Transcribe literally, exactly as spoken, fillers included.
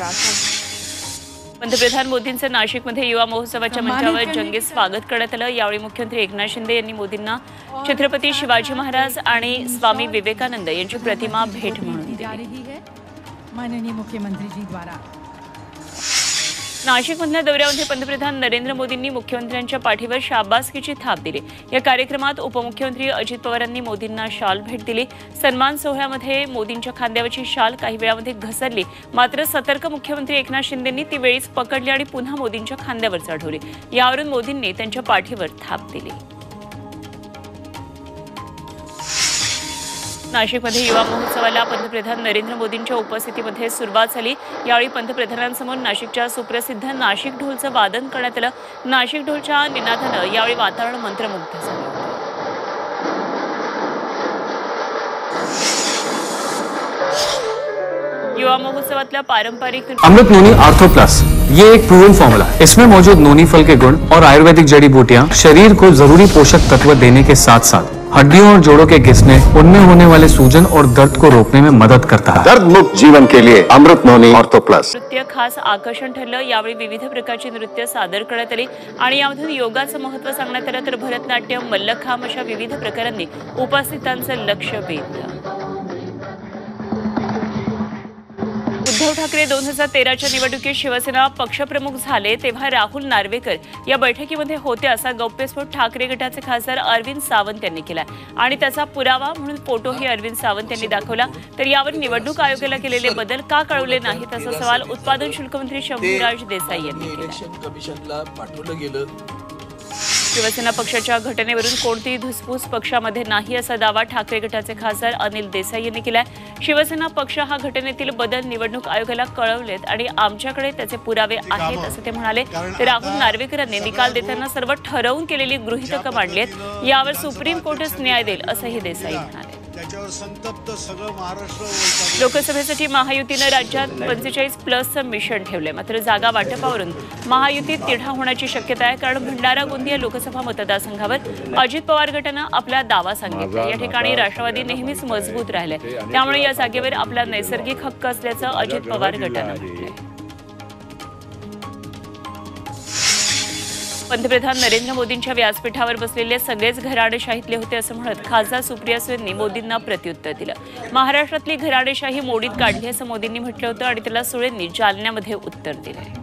पंतप्रधान मोदींचं नाशिकमध्ये युवा महोत्सवाच्या मंचावर जंगी स्वागत करण्यात आलं। यावेळी मुख्यमंत्री एकनाथ शिंदे यांनी मोदींना छत्रपती शिवाजी महाराज आणि स्वामी विवेकानंद यांची प्रतिमा भेट म्हणून दिली। माननीय मुख्यमंत्री जी द्वारा नाशिकमधल्या दौऱ्यामध्ये पंतप्रधान नरेंद्र मोदींनी मुख्यमंत्र्यांच्या पाठीवर शाबासकीची थाप दिली। या कार्यक्रमात उपमुख्यमंत्री अजित पवारांनी मोदींना शाल भेट दिली। सन्मान सोहळ्यामध्ये मोदींच्या खांद्यावरची शाल काही वेळामध्ये घसरली, मात्र सतर्क मुख्यमंत्री एकनाथ शिंदेंनी ती वेळीच पकडली आणि पुन्हा मोदींच्या खांद्यावर चढवली। यावरून मोदींनी त्यांच्या पाठीवर थाप दिली। नाशिकमध्ये युवा महोत्सवाला पंतप्रधान नरेंद्र मोदींच्या उपस्थितीमध्ये सुरुवात झाली। यावेळी पंतप्रधानांसमोर नाशिकच्या सुप्रसिद्ध नाशिक ढोलचं वादन करण्यात आलं। नाशिक ढोलच्या निनादानं यावेळी वातावरण मंत्रमुग्ध झालं। युवा महोत्सवातल्या पारंपरिक अमृत नोनी आर्थो प्लस ये एक प्रूवन फॉर्मूला है। इसमें मौजूद नोनी फल के गुण और आयुर्वेदिक जड़ी बूटियां शरीर को जरूरी पोषक तत्व देने के साथ साथ हड्डियों और जोड़ों के घिसने, उनमें होने वाले सूजन और दर्द को रोकने में मदद करता है। दर्द मुक्त जीवन के लिए अमृत नोनी आर्थो प्लस। नृत्य खास आकर्षण ठरलं। यावेळी विविध प्रकारची नृत्य सादर करण्यात आली आणि यामधून योगाचं महत्त्व सांगण्यात आलं, तर भरतनाट्यम, मल्लखांब अशा विविध प्रकारांनी उपस्थितांचं लक्ष वेधलं। उद्धव ठाकरे दोन हजार तेराच्या निवडणुकीत शिवसेना पक्षप्रमुख झाले तेव्हा राहुल नार्वेकर या बैठकीमध्ये होते असा गौप्यस्फोट ठाकरे गटाचे खासदार अरविंद सावंत यांनी केला आणि त्याचा पुरावा म्हणून फोटोही अरविंद सावंत यांनी दाखवला। तर यावर निवडणूक आयोगाला केलेले बदल का कळवले नाहीत असा सवाल उत्पादन शुल्क मंत्री शंभूराज देसाई यांनी केला। शिवसेना पक्षाच्या घटनेवरून कोणतीही धुसफूस पक्षामध्ये नाही असा दावा ठाकरे गटाचे खासदार अनिल देसाई यांनी केलाय। शिवसेना पक्ष हा घटनेतील बदल निवडणूक आयोगाला कळवलेत आणि आमच्याकडे त्याचे पुरावे आहेत असं ते म्हणाले। तर राहुल नार्वेकरांनी निकाल देताना सर्व ठरवून केलेली गृहीतकं मांडली आहेत, यावर सुप्रीम कोर्टच न्याय देईल असंही देसाई म्हणाले। लोकसभेसाठी महायुतीनं राज्यात पंचेचाळीस प्लसचं मिशन ठेवलंय, मात्र जागा वाटपावरून महायुतीत तिढा होण्याची शक्यता आहे, कारण भंडारा गोंदिया लोकसभा मतदारसंघावर अजित पवार गटानं आपला दावा सांगितला। या ठिकाणी राष्ट्रवादी नेहमीच मजबूत राहिले, त्यामुळे या जागेवर आपला नैसर्गिक हक्क असल्याचं अजित पवार गटानं म्हटलंय। पंतप्रधान नरेंद्र मोदींच्या व्यासपीठावर बसलेले सगळेच घराणेशाहीतले होते असं म्हणत खासदार सुप्रिया सुळेंनी मोदींना प्रत्युत्तर दिलं। महाराष्ट्रातली घराणेशाही मोडीत काढली असं मोदींनी म्हटलं होतं आणि त्याला सुळेंनी जालन्यामध्ये उत्तर दिलं।